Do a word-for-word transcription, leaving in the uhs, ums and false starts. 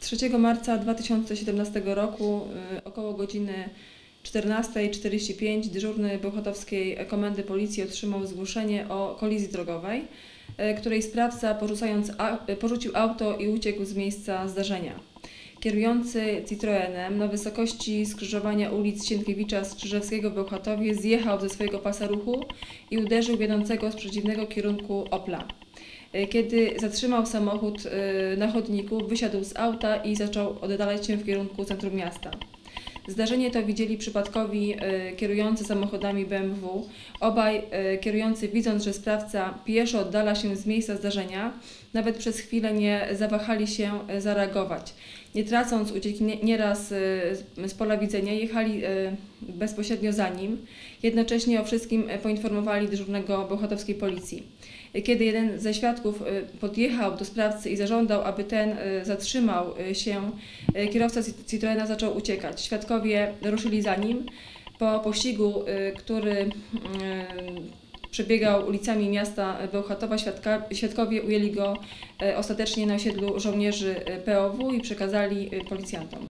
trzeciego marca dwa tysiące siedemnastego roku około godziny czternastej czterdzieści pięć dyżurny bełchatowskiej Komendy Policji otrzymał zgłoszenie o kolizji drogowej, której sprawca porzucając, porzucił auto i uciekł z miejsca zdarzenia. Kierujący Citroenem na wysokości skrzyżowania ulic Sienkiewicza Strzyżewskiego w Bełchatowie zjechał ze swojego pasa ruchu i uderzył w jadącego z przeciwnego kierunku Opla. Kiedy zatrzymał samochód na chodniku, wysiadł z auta i zaczął oddalać się w kierunku centrum miasta. Zdarzenie to widzieli przypadkowi kierujący samochodami B M W. Obaj kierujący, widząc, że sprawca pieszo oddala się z miejsca zdarzenia, nawet przez chwilę nie zawahali się zareagować. Nie tracąc uciekiniera z pola widzenia, jechali bezpośrednio za nim. Jednocześnie o wszystkim poinformowali dyżurnego bełchatowskiej policji. Kiedy jeden ze świadków podjechał do sprawcy i zażądał, aby ten zatrzymał się, kierowca Citroena zaczął uciekać. Świadkowie ruszyli za nim. Po pościgu, który przebiegał ulicami miasta Bełchatowa, świadka, świadkowie ujęli go ostatecznie na osiedlu żołnierzy P O W i przekazali policjantom.